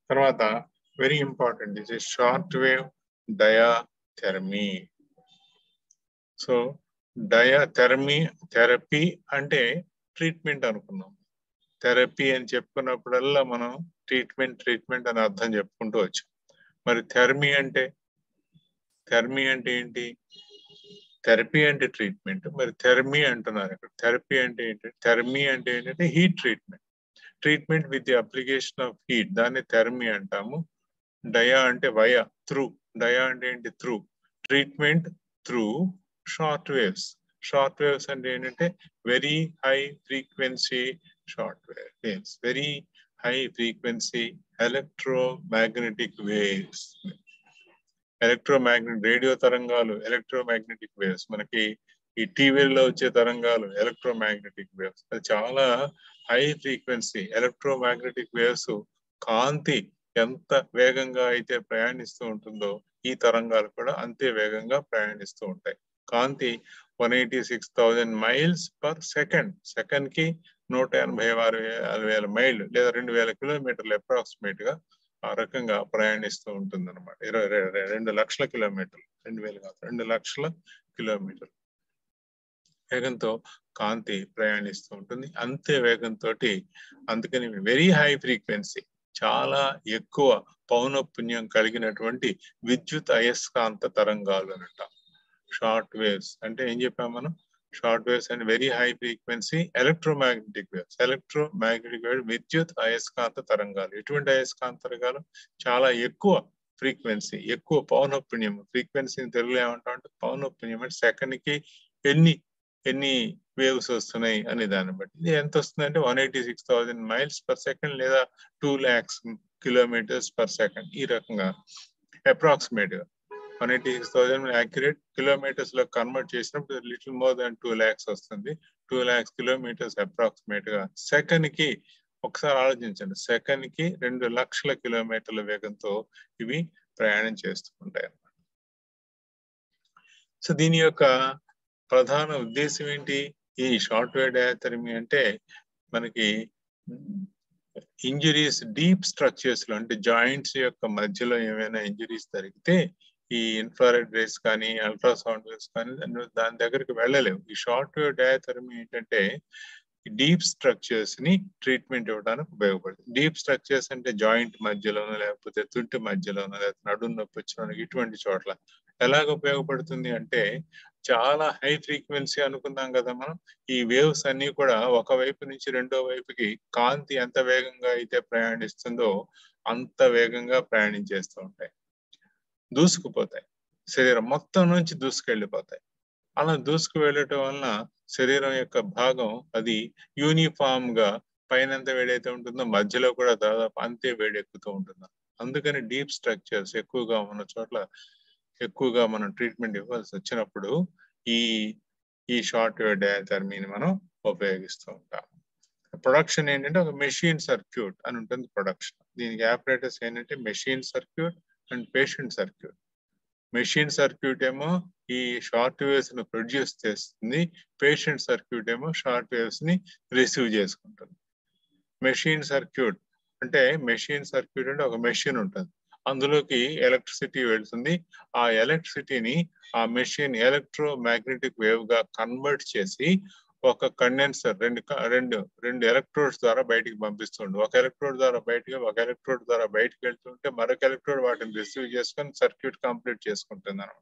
తర్వాత very important this is short wave diathermy. So therapy అంటే treatment అనుకున్నాం. Therapy అని చెప్పుకున్నప్పుడల్లా మనం ట్రీట్మెంట్ అని అర్థం చెప్పుకుంటూ వచ్చాం. మరి థెరపీ అంటే ఏంటి? థెరపీ అంటే ట్రీట్మెంట్, మరి థెరమీ అంటున్నారు ఇక్కడ. థెరపీ అంటే ఏంటి? థెరమీ అంటే ఏంటంటే heat treatment with the application of heat, దాన్ని థెరమీ అంటాము. డయా అంటే వయా, త్రూ. డయా అంటే ఏంటి? Through. Treatment through short waves అంటే ఏంటంటే very high frequency short waves, very high frequency electromagnetic waves. Radio తరంగాలు ఎలక్ట్రోమాగ్నెటిక్ వేవ్స్, మనకి ఈ టీవీల్లో వచ్చే తరంగాలు ఎలక్ట్రోమాగ్నెటిక్ వేవ్స్. అది చాలా హై ఫ్రీక్వెన్సీ ఎలక్ట్రోమాగ్నెటిక్ వేవ్స్. కాంతి ఎంత వేగంగా అయితే ప్రయాణిస్తూ ఉంటుందో ఈ తరంగాలు కూడా అంతే వేగంగా ప్రయాణిస్తూ ఉంటాయి. కాంతి 186,000 మైల్స్ పర్ సెకండ్, సెకండ్ కి 186,000 మైళ్ళు లేదా 2,000 కిలోమీటర్లు అప్రాక్సిమేట్ గా ఆ రకంగా ప్రయాణిస్తూ ఉంటుంది అనమాట. 2 లక్షల కిలోమీటర్లు, 2,000 కాదు, 2 లక్షల కిలోమీటర్లు వేగంతో కాంతి ప్రయాణిస్తూ ఉంటుంది. అంతే వేగంతో, అందుకని వెరీ హై ఫ్రీక్వెన్సీ, చాలా ఎక్కువ పౌనఃపున్యం కలిగినటువంటి విద్యుత్ అయస్కాంత తరంగాలు అనట షార్ట్ వేవ్స్. అంటే ఏం చెప్పాం మనం? Short waves and very high frequency electromagnetic wave, విద్యుత్ అయస్కాంత తరంగాలు. ఎటువంటి అయస్కాంత తరంగాలు? చాలా ఎక్కువ ఫ్రీక్వెన్సీ, ఎక్కువ పౌనఃపున్యం. ఫ్రీక్వెన్సీని తెలుగులో ఏమంటాం అంటే పౌనఃపున్యం. అంటే సెకండ్ కి ఎన్ని వేవ్స్ వస్తున్నాయి అనే దాన్ని బట్టి ఇది ఎంత వస్తుందంటే 186,000 మైల్స్ పర్ సెకండ్ లేదా 2 lakhs కిలోమీటర్స్ పర్ సెకండ్. ఈ రకంగా అప్రాక్సిమేట్ గా 186,000 యాక్యురేట్ కిలోమీటర్స్ లో కన్వర్ట్ చేసినప్పుడు లిటిల్ మోర్ దాన్ 2 lakhs వస్తుంది. 2 lakhs కిలోమీటర్స్ అప్రాక్సిమేట్ గా సెకండ్ కి, ఒకసారి ఆలోచించండి, సెకండ్ కి 2 లక్షల కిలోమీటర్ల వేగంతో ఇవి ప్రయాణం చేస్తూ ఉంటాయి అన్నమాట. సో దీని యొక్క ప్రధాన ఉద్దేశం ఏంటి? ఈ షార్ట్ వేవ్ డయాథెరమీ అంటే మనకి ఇంజురీస్ డీప్ స్ట్రక్చర్స్ లో, అంటే జాయింట్స్ యొక్క మధ్యలో ఏమైనా ఇంజురీస్ జరిగితే ఈ ఇన్ఫ్రారెడ్ రేస్ కానీ అల్ట్రాసౌండ్ వేవ్స్ కానీ దాని దగ్గరికి వెళ్ళలేవు. ఈ షార్ట్ వేవ్ డయాథెరమీ ఏంటంటే డీప్ స్ట్రక్చర్స్ ని ట్రీట్మెంట్ ఇవ్వడానికి ఉపయోగపడుతుంది. డీప్ స్ట్రక్చర్స్ అంటే జాయింట్ మధ్యలోనో లేకపోతే తుంటి మధ్యలోనో లేకపోతే నడుము నొప్పి వచ్చడానికి ఇటువంటి చోట్ల. ఎలాగ ఉపయోగపడుతుంది అంటే చాలా హై ఫ్రీక్వెన్సీ అనుకున్నాం కదా మనం. ఈ వేవ్స్ అన్ని కూడా ఒక వైపు నుంచి రెండో వైపుకి కాంతి ఎంత వేగంగా అయితే ప్రయాణిస్తుందో అంత వేగంగా ప్రయాణించేస్తూ ఉంటాయి, దూసుకుపోతాయి, శరీరం మొత్తం నుంచి దూసుకెళ్ళిపోతాయి. అలా దూసుకు వెళ్ళటం వలన శరీరం యొక్క భాగం అది యూనిఫామ్ గా పైన ఎంత వేడైతే ఉంటుందో మధ్యలో కూడా దాదాపు అంతే వేడెక్కుతూ ఉంటుంది. అందుకని డీప్ స్ట్రక్చర్స్ ఎక్కువగా ఉన్న చోట్ల ఎక్కువగా మనం ట్రీట్మెంట్ ఇవ్వాల్సి వచ్చినప్పుడు ఈ షార్ట్ వేవ్ డయాథెరమీని మనం ఉపయోగిస్తూ ఉంటాం. ప్రొడక్షన్ ఏంటంటే ఒక మెషిన్ సర్క్యూట్ అని ఉంటుంది ప్రొడక్షన్. దీనికి ఆపరేటర్స్ ఏంటంటే machine circuit and patient circuit. Machine circuit ఏమో ఈ షార్ట్ వేవ్స్ ని ప్రొడ్యూస్ చేస్తుంది, పేషెంట్ సర్క్యూట్ ఏమో షార్ట్ వేవ్స్ ని రిసీవ్ చేసుకుంటుంది. మెషిన్ సర్క్యూట్ అంటే ఒక మెషిన్ ఉంటుంది, అందులోకి ఎలక్ట్రిసిటీ వెళ్తుంది. ఆ ఎలక్ట్రిసిటీని ఆ మెషిన్ ఎలక్ట్రోమాగ్నెటిక్ వేవ్ గా కన్వర్ట్ చేసి ఒక కండెన్సర్ రెండు ఎలక్ట్రోడ్స్ ద్వారా బయటికి పంపిస్తుండే. ఒక ఎలక్ట్రోడ్ ద్వారా బయటికి వెళ్తుంటే మరొక ఎలక్ట్రోడ్ వాటిని రిసీవ్ చేసుకొని సర్క్యూట్ కంప్లీట్ చేసుకుంటుంది అన్నమాట.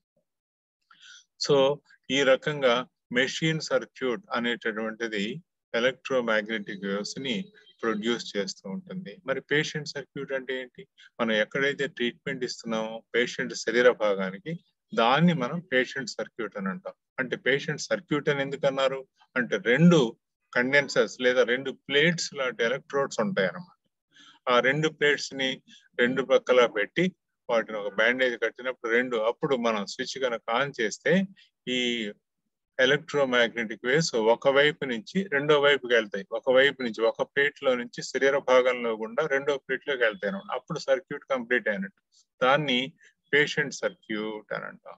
సో ఈ రకంగా మెషిన్ సర్క్యూట్ అనేటటువంటిది ఎలక్ట్రోమాగ్నెటిక్ వేవ్స్ ని ప్రొడ్యూస్ చేస్తూ ఉంటుంది. మరి పేషెంట్ సర్క్యూట్ అంటే ఏంటి? మనం ఎక్కడైతే ట్రీట్మెంట్ ఇస్తున్నామో పేషెంట్ శరీర భాగానికి, దాన్ని మనం పేషెంట్ సర్క్యూట్ అని అంటాం. అంటే పేషెంట్ సర్క్యూట్ అని ఎందుకు అన్నారు అంటే 2 కండెన్సర్స్ లేదా 2 ప్లేట్స్ లాంటి ఎలక్ట్రోడ్స్ ఉంటాయి అన్నమాట. ఆ 2 ప్లేట్స్ ని 2 పక్కల పెట్టి వాటిని ఒక బ్యాండేజ్ కట్టినప్పుడు అప్పుడు మనం స్విచ్ కనుక ఆన్ చేస్తే ఈ ఎలక్ట్రోమాగ్నెటిక్ వేవ్స్ ఒక వైపు నుంచి రెండో వైపుకి వెళ్తాయి. ఒక ప్లేట్ లో నుంచి శరీర భాగంలో గుండా రెండో ప్లేట్ లోకి వెళ్తాయి అన్నమాట. అప్పుడు సర్క్యూట్ కంప్లీట్ అయినట్టు. దాన్ని పేషెంట్ సర్క్యూట్ అని అంటాం.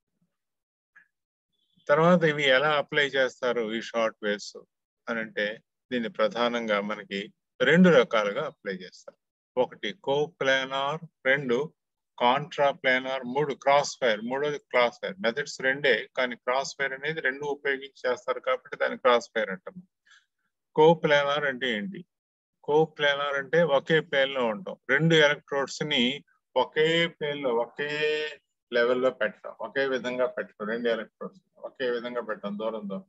తర్వాత ఇవి ఎలా అప్లై చేస్తారు ఈ షార్ట్ వేవ్స్ అని అంటే, దీన్ని ప్రధానంగా మనకి 2 రకాలుగా అప్లై చేస్తారు. ఒకటి కోప్లానార్, రెండు కాంట్రా ప్లానార్, మూడు క్రాస్ ఫైర్, మూడోది క్రాస్ ఫైర్. మెథడ్స్ రెండే, కానీ క్రాస్ ఫైర్ అనేది రెండు ఉపయోగించి చేస్తారు కాబట్టి దాన్ని క్రాస్ ఫైర్ అంటారు. కోప్లానార్ అంటే ఏంటి? కోప్లానార్ అంటే ఒకే ప్లేన్ లో ఉంటాం, రెండు ఎలక్ట్రోడ్స్ ని ఒకే ప్లేన్ లో ఒకే లెవెల్లో పెట్టడం, ఒకే విధంగా పెట్టడం, రెండు ఎలక్ట్రోడ్స్ ఒకే విధంగా పెట్టడం, దూరం దూరం.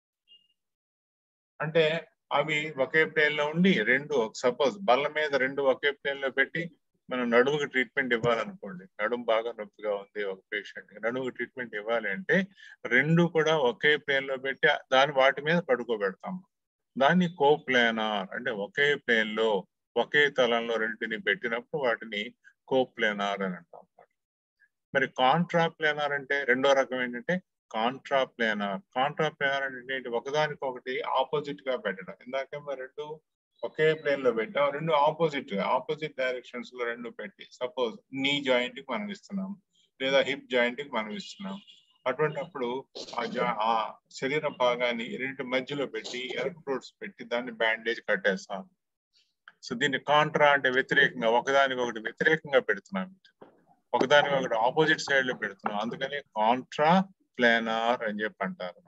అంటే అవి ఒకే ప్లేన్ లో ఉండి రెండు, సపోజ్ బల్ల మీద రెండు ఒకే ప్లేన్ లో పెట్టి మనం నడుముకి ట్రీట్మెంట్ ఇవ్వాలనుకోండి, నడుము బాగా నొప్పిగా ఉంది ఒక పేషెంట్, నడుముకి ట్రీట్మెంట్ ఇవ్వాలి అంటే రెండు కూడా ఒకే ప్లేన్ లో పెట్టి వాటి మీద పడుకోబెడతాము. దాన్ని కోప్లానార్ అంటే ఒకే ప్లేన్ లో ఒకే తలంలో రెంటిని పెట్టినప్పుడు వాటిని కోప్లానార్ అని అంటాం. మరి కాంట్రా ప్లానార్ అంటే రెండో రకం ఏంటంటే కాంట్రా ప్లానార్. కాంట్రా ప్లానార్ అంటే ఏంటి? ఒకదానికొకటి ఆపోజిట్ గా పెట్టడం. ఇందాక రెండు ఒకే ప్లేన్ లో పెట్టాం, రెండు ఆపోజిట్ డైరెక్షన్స్ లో రెండు పెట్టి, సపోజ్ నీ జాయింట్ కి మనం ఇస్తున్నాం లేదా హిప్ జాయింట్ కి మనం ఇస్తున్నాం. అటువంటిప్పుడు ఆ శరీర భాగాన్ని రెండు మధ్యలో పెట్టి ఎలక్ట్రోడ్స్ పెట్టి దాన్ని బ్యాండేజ్ కట్టేస్తాం. సో దీన్ని కాంట్రా అంటే వ్యతిరేకంగా, ఒకదానికొకటి వ్యతిరేకంగా పెడుతున్నాం, ఒకదానికొకటి ఆపోజిట్ సైడ్ లో పెడుతున్నాం, అందుకని కాంట్రా ప్లానార్ అని చెప్పి అంటారు.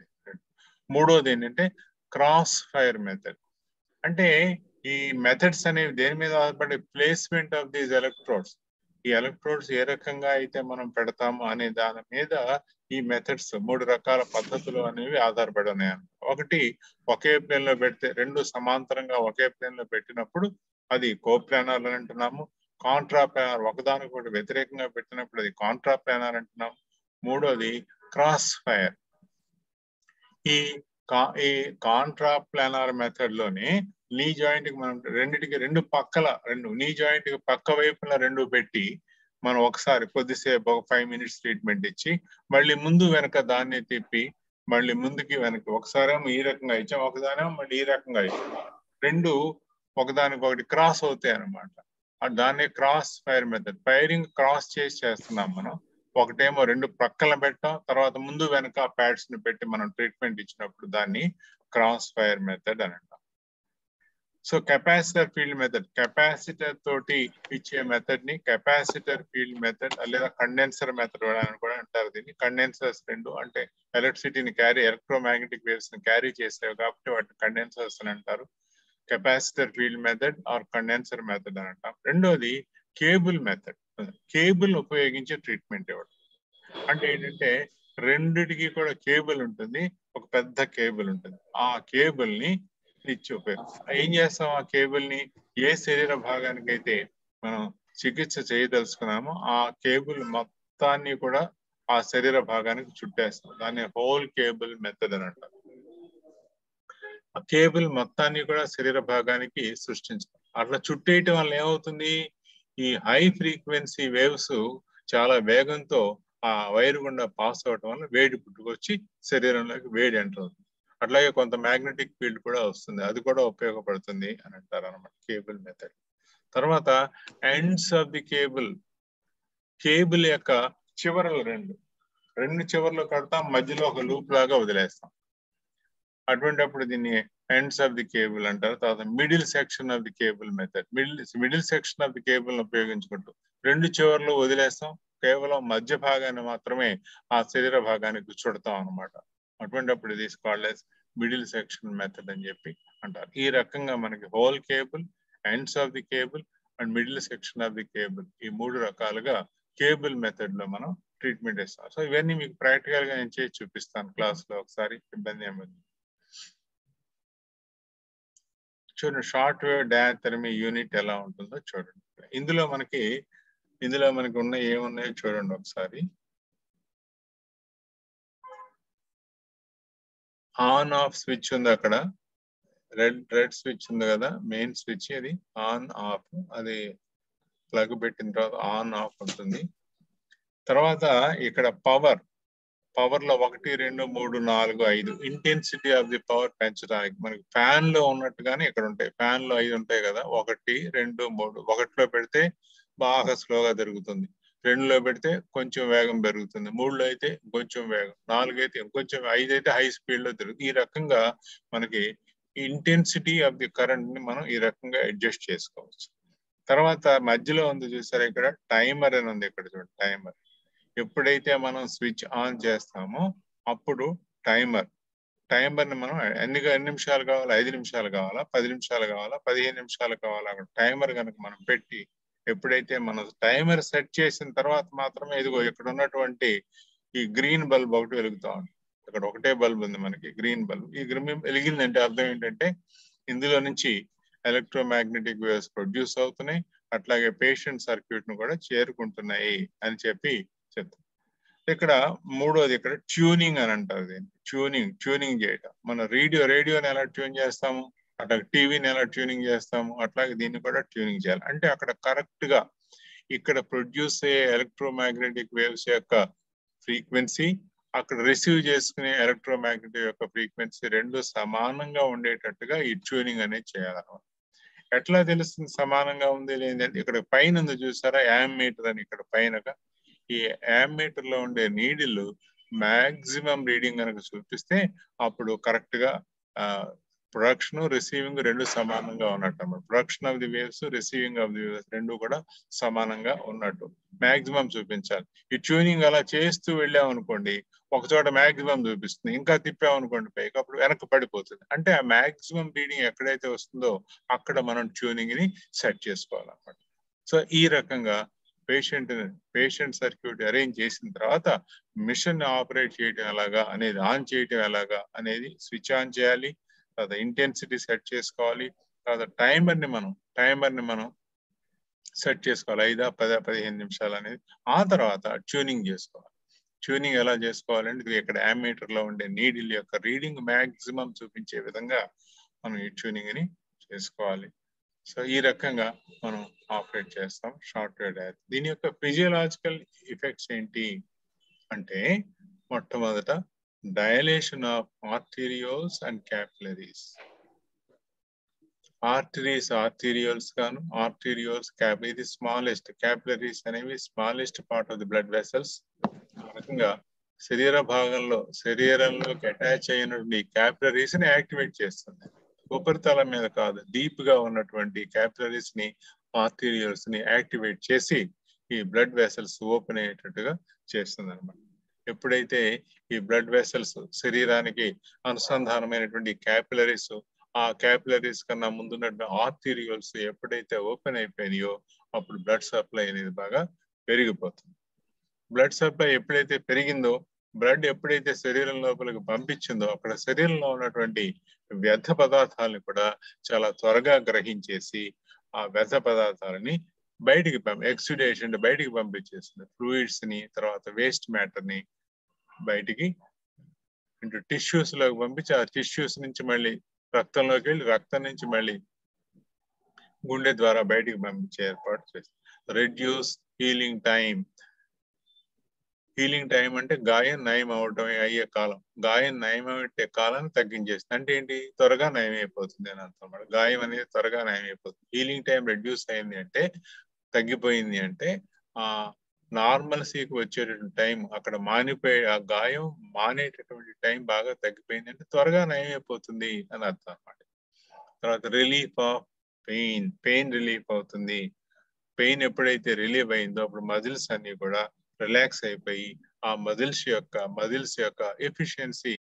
మూడోది ఏంటంటే క్రాస్ ఫైర్ మెథడ్. అంటే ఈ మెథడ్స్ అనేవి దేని మీద ఆధారపడి? Placement of these electrodes. ఈ ఎలక్ట్రోడ్స్ ఏ రకంగా అయితే మనం పెడతాము అనే దాని మీద ఈ మెథడ్స్, మూడు రకాల పద్ధతులు అనేవి ఆధారపడి ఉన్నాయి. ఒకటి ఒకే ప్లేన్ లో పెడితే, రెండు సమాంతరంగా ఒకే ప్లేన్ లో పెట్టినప్పుడు అది కోప్లానార్ అని అంటున్నాము. కాంట్రా ప్లానార్ ఒకదానికొకటి వ్యతిరేకంగా పెట్టినప్పుడు అది కాంట్రా ప్లానార్ అంటున్నాం. మూడోది క్రాస్ ఫైర్. ఈ కాంట్రా ప్లానార్ మెథడ్ లోనే నీ జాయింట్ కి మనం రెండిటికి రెండు పక్కల, నీ జాయింట్ కి పక్క వైపున రెండు పెట్టి మనం ఒకసారి కొద్దిసేపు ఒక 5 minutes ట్రీట్మెంట్ ఇచ్చి మళ్ళీ ముందు వెనక దాన్ని తిప్పి మళ్ళీ ముందుకి వెనక్కి, ఒకసారేమో ఈ రకంగా ఇచ్చాం, ఒకదానేమో మళ్ళీ ఈ రకంగా ఇచ్చాం, రెండు ఒకదానికొకటి క్రాస్ అవుతాయి అనమాట. దాన్ని cross fire method. Firing cross చేస్తున్నాం మనం. ఒకటేమో రెండు ప్రక్కల పెట్టాం, తర్వాత ముందు వెనక ప్యాడ్స్ ని పెట్టి మనం ట్రీట్మెంట్ ఇచ్చినప్పుడు దాన్ని క్రాస్ ఫైర్ మెథడ్ అని అంటాం. So capacitor field method, capacitor తోటి ఇచ్చే మెథడ్ ని కెపాసిటర్ ఫీల్డ్ మెథడ్ లేదా కండెన్సర్ మెథడ్ అని కూడా అంటారు. దీన్ని కండెన్సర్స్ రెండు అంటే ఎలక్ట్రిసిటీని ఎలక్ట్రోమాగ్నెటిక్ వేవ్స్ ని క్యారీ చేసేవి కాబట్టి వాటిని కండెన్సర్స్ అని అంటారు. Capacitor field method or condenser method అని అంటాం. రెండోది కేబుల్ మెథడ్. కేబుల్ ఉపయోగించే ట్రీట్మెంట్ ఇవ్వడం. అంటే ఏంటంటే రెండిటికి కూడా కేబుల్ ఉంటుంది, ఒక పెద్ద కేబుల్ ఉంటుంది. ఆ కేబుల్ ని ఇచ్చి ఏం చేస్తాం? ఆ కేబుల్ ని ఏ శరీర భాగానికి అయితే మనం చికిత్స చేయదలుచుకున్నామో ఆ కేబుల్ మొత్తాన్ని కూడా ఆ శరీర భాగానికి చుట్టేస్తాం. దాన్ని హోల్ కేబుల్ మెథడ్ అని అంటారు. ఆ కేబుల్ మొత్తాన్ని కూడా శరీర భాగానికి సృష్టించాలి. అట్లా చుట్టేయటం వల్ల ఏమవుతుంది? ఈ హై ఫ్రీక్వెన్సీ వేవ్స్ చాలా వేగంతో ఆ వైర్ గుండా పాస్ అవటం వల్ల వేడి పుట్టుకొచ్చి శరీరంలోకి వేడి ఎంటర్ అవుతుంది. అట్లాగే కొంత మ్యాగ్నెటిక్ ఫీల్డ్ కూడా వస్తుంది, అది కూడా ఉపయోగపడుతుంది అని అంటారు అనమాట కేబుల్ మెథడ్. తర్వాత ends of the cable. Cable యొక్క చివరలు రెండు చివర్లు కడతాం, మధ్యలో ఒక లూప్ లాగా వదిలేస్తాం. అటువంటిప్పుడు దీన్ని ఎండ్స్ ఆఫ్ ది కేబుల్ అంటారు. తర్వాత middle section of the cable method. Middle section of the cable ఉపయోగించుకుంటూ రెండు చివర్లు వదిలేస్తాం, కేవలం మధ్య భాగాన్ని మాత్రమే ఆ శరీర భాగానికి చుడతాం అనమాట. అటువంటిప్పుడు ఇది called as middle section method అని చెప్పి అంటారు. ఈ రకంగా మనకి whole cable, ends of the cable and middle section of the cable, ఈ మూడు రకాలుగా కేబుల్ మెథడ్ లో మనం ట్రీట్మెంట్ ఇస్తాం. సో ఇవన్నీ మీకు ప్రాక్టికల్ గా నేను చేసి చూపిస్తాను క్లాస్ లో, ఒకసారి ఇబ్బంది ఏమైంది చూడండి. షార్ట్ వేవ్ డయాథెరమీ యూనిట్ ఎలా ఉంటుందో చూడండి. ఇందులో మనకి ఉన్న ఏమున్నాయో చూడండి ఒకసారి. ఆన్ ఆఫ్ స్విచ్ ఉంది అక్కడ, రెడ్ స్విచ్ ఉంది కదా, మెయిన్ స్విచ్. అది ఆన్ ఆఫ్, అది ప్లగ్ పెట్టిన తర్వాత ఆన్ ఆఫ్ ఉంటుంది. తర్వాత ఇక్కడ పవర్ లో 1, 2, 3, 4, 5 ఇంటెన్సిటీ ఆఫ్ ది పవర్ పెంచడానికి మనకి ఫ్యాన్ లో ఉన్నట్టుగానే ఇక్కడ ఉంటాయి. ఫ్యాన్ లో 5 ఉంటాయి కదా, 1, 2, 3. 1లో పెడితే బాగా స్లోగా తిరుగుతుంది, 2లో పెడితే కొంచెం వేగం పెరుగుతుంది, 3లో అయితే కొంచెం వేగం, 4 అయితే ఇంకొంచెం, 5 అయితే హై స్పీడ్ లో తిరుగుతుంది. ఈ రకంగా మనకి ఇంటెన్సిటీ ఆఫ్ ది కరెంట్ ని మనం ఈ రకంగా అడ్జస్ట్ చేసుకోవచ్చు. తర్వాత మధ్యలో ఉంది చూసారా ఇక్కడ టైమర్ అని ఉంది, ఇక్కడ చూడండి టైమర్. ఎప్పుడైతే మనం స్విచ్ ఆన్ చేస్తామో అప్పుడు టైమర్ని మనం ఎన్ని నిమిషాలు కావాలా, 5 నిమిషాలు కావాలా, 10 నిమిషాలు కావాలా, 15 నిమిషాలు కావాలా, టైమర్ కనుక మనం పెట్టి ఎప్పుడైతే మనం టైమర్ సెట్ చేసిన తర్వాత మాత్రమే ఇదిగో ఇక్కడ ఉన్నటువంటి ఈ గ్రీన్ బల్బ్ ఒకటి వెలుగుతా ఉంది. ఇక్కడ ఒకటే బల్బ్ ఉంది మనకి, గ్రీన్ బల్బ్. ఈ గ్రీన్ వెలిగిందంటే అర్థం ఏంటంటే ఇందులో నుంచి ఎలక్ట్రోమాగ్నెటిక్ వేవ్స్ ప్రొడ్యూస్ అవుతున్నాయి, అట్లాగే పేషెంట్ సర్క్యూట్ ను కూడా చేరుకుంటున్నాయి అని చెప్పి చెప్తాం. ఇక్కడ మూడోది ఇక్కడ ట్యూనింగ్ అని అంటారు దీన్ని. ట్యూనింగ్ చేయటం. మన రేడియోని ఎలా ట్యూన్ చేస్తాము, అట్లా టీవీని ఎలా ట్యూనింగ్ చేస్తాము, అట్లాగే దీన్ని కూడా ట్యూనింగ్ చేయాలి. అంటే అక్కడ కరెక్ట్ గా ఇక్కడ ప్రొడ్యూస్ అయ్యే ఎలక్ట్రోమాగ్నెటిక్ వేవ్స్ యొక్క ఫ్రీక్వెన్సీ, అక్కడ రిసీవ్ చేసుకునే ఎలక్ట్రోమాగ్నెటిక్ యొక్క ఫ్రీక్వెన్సీ రెండు సమానంగా ఉండేటట్టుగా ఈ ట్యూనింగ్ అనేది చేయాలన్నమాట. ఎట్లా తెలుస్తుంది సమానంగా ఉంది లేదంటే ఇక్కడ పైన ఉంది చూసారా యాంమీటర్ అని, ఇక్కడ పైనగా ఈ యాంమీటర్ లో ఉండే నీడిల్ మాక్సిమం రీడింగ్ కనుక చూపిస్తే అప్పుడు కరెక్ట్ గా ప్రొడక్షన్ రిసీవింగ్ రెండు సమానంగా ఉన్నట్టు అన్నమాట. Production of the waves, receiving of the waves రెండు కూడా సమానంగా ఉన్నట్టు మాక్సిమం చూపించాలి. ఈ ట్యూనింగ్ అలా చేస్తూ వెళ్ళామనుకోండి ఒక చోట మాక్సిమం చూపిస్తుంది, ఇంకా తిప్పామనుకోండి పైకి అప్పుడు వెనక్కి పడిపోతుంది. అంటే ఆ మాక్సిమం రీడింగ్ ఎక్కడైతే వస్తుందో అక్కడ మనం ట్యూనింగ్ ని సెట్ చేసుకోవాలన్నమాట. సో ఈ రకంగా పేషెంట్ సర్క్యూట్ అరేంజ్ చేసిన తర్వాత మిషన్ ఆపరేట్ చేయడం ఎలాగా అనేది, ఆన్ చేయడం ఎలాగా అనేది స్విచ్ ఆన్ చేయాలి, తర్వాత ఇంటెన్సిటీ సెట్ చేసుకోవాలి, తర్వాత టైమర్ని మనం సెట్ చేసుకోవాలి 5, 10, 15 నిమిషాలు అనేది. ఆ తర్వాత ట్యూనింగ్ చేసుకోవాలి. ట్యూనింగ్ ఎలా చేసుకోవాలంటే ఇక్కడ యాంమీటర్ లో ఉండే నీడిల్ యొక్క రీడింగ్ మాక్సిమం చూపించే విధంగా మనం ఈ ట్యూనింగ్ ని చేసుకోవాలి. సో ఈ రకంగా మనం ఆపరేట్ చేస్తాం షార్ట్ వేవ్ డయల్. దీని యొక్క ఫిజియోలాజికల్ ఎఫెక్ట్స్ ఏంటి అంటే మొట్టమొదట dilation of arterioles and capillaries. Arterioles గాను, ఆర్టీరియోల్స్ ఇది స్మాలెస్ట్, క్యాపిలరీస్ అనేవి smallest part of the blood vessels. ఆ రకంగా శరీరంలోకి అటాచ్ అయినటువంటి క్యాపిలరీస్ ని యాక్టివేట్ చేస్తుంది. ఉపరితలం మీద కాదు, డీప్ గా ఉన్నటువంటి క్యాపిలరీస్ ని, ఆర్టీరియోల్స్ ని యాక్టివేట్ చేసి ఈ బ్లడ్ వెసల్స్ ఓపెన్ అయ్యేటట్టుగా చేస్తుంది అనమాట. ఎప్పుడైతే ఈ బ్లడ్ వెసల్స్ శరీరానికి అనుసంధానమైనటువంటి క్యాపిలరీస్, ఆ క్యాపిలరీస్ కన్నా ముందున్నటువంటి ఆర్టీరియోల్స్ ఎప్పుడైతే ఓపెన్ అయిపోయినాయో అప్పుడు బ్లడ్ సప్లై అనేది బాగా పెరిగిపోతుంది. బ్లడ్ సప్లై ఎప్పుడైతే పెరిగిందో, బ్లడ్ ఎప్పుడైతే శరీరం లోపలికి పంపించిందో అక్కడ శరీరంలో ఉన్నటువంటి వ్యర్థ పదార్థాలను కూడా చాలా త్వరగా గ్రహించేసి ఆ వ్యర్థ పదార్థాలని బయటికి ఎక్సుడేషన్ బయటికి పంపించేస్తుంది. ఫ్లూయిడ్స్ ని, తర్వాత వేస్ట్ మ్యాటర్ ని బయటికి ఇంటూ టిష్యూస్ లోకి పంపించి ఆ టిష్యూస్ నుంచి మళ్ళీ రక్తంలోకి వెళ్ళి రక్తం నుంచి మళ్ళీ గుండె ద్వారా బయటికి పంపించే ఏర్పాటు చేస్తుంది. Reduce healing time. Healing time అంటే గాయం నయం అవటం అయ్యే కాలం, గాయం నయం అయ్యే కాలాన్ని తగ్గించేస్తుంది. అంటే ఏంటి, త్వరగా నయం అయిపోతుంది అని అర్థం. గాయం అనేది త్వరగా నయం అయిపోతుంది. హీలింగ్ టైం రెడ్యూస్ అయింది అంటే, తగ్గిపోయింది అంటే ఆ నార్మల్సీకి వచ్చేటటువంటి టైం, అక్కడ మానిపోయే ఆ గాయం మానేటటువంటి టైం బాగా తగ్గిపోయింది అంటే త్వరగా నయం అయిపోతుంది అని అర్థం అన్నమాట. తర్వాత రిలీఫ్ ఆఫ్ పెయిన్ రిలీఫ్ అవుతుంది. పెయిన్ ఎప్పుడైతే రిలీవ్ అయిందో అప్పుడు మజిల్స్ అన్ని కూడా రిలాక్స్ అయిపోయి ఆ మజిల్స్ యొక్క ఎఫిషియన్సీ